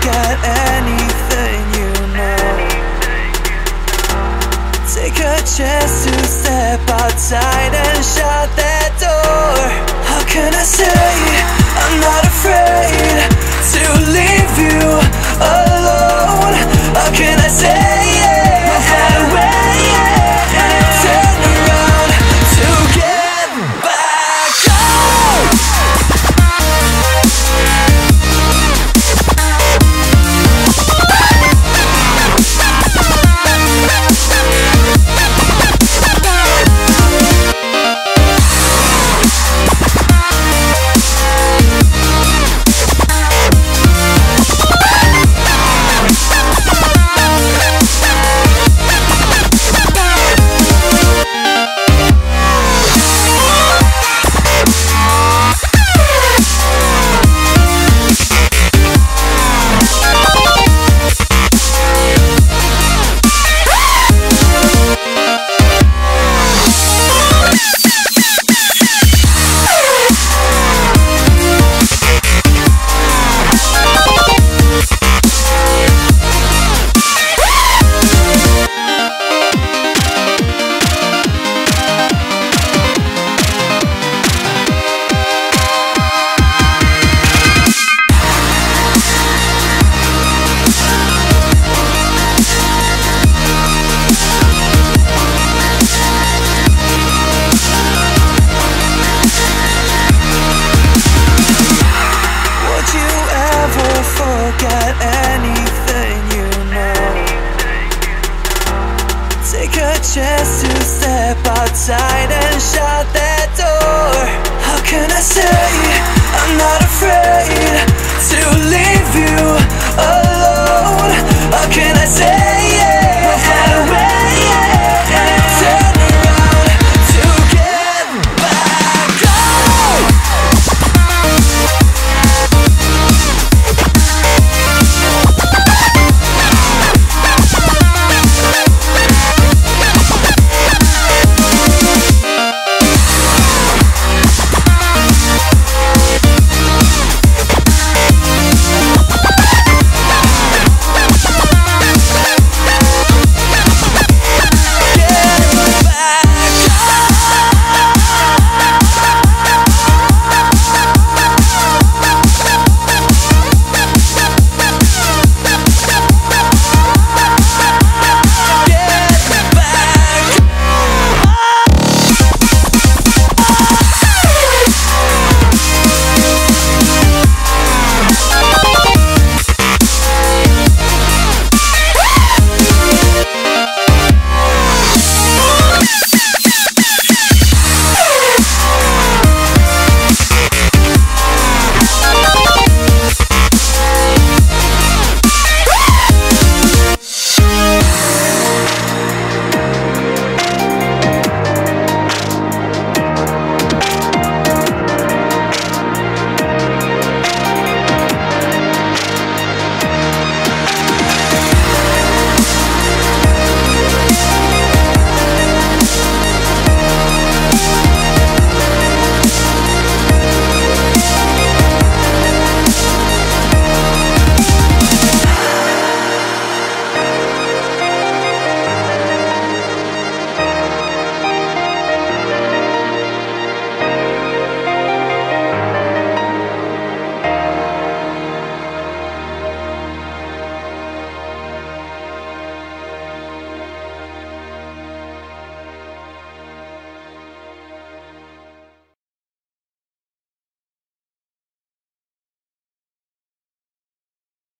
forget anything you know? Take a chance to step outside and shut that door. How can I say I'm not afraid to leave you alone? How can I say we'll find a way, turn around to get back home? Forget anything you know? Take a chance to step outside and shut that door. How can I say I'm not afraid to leave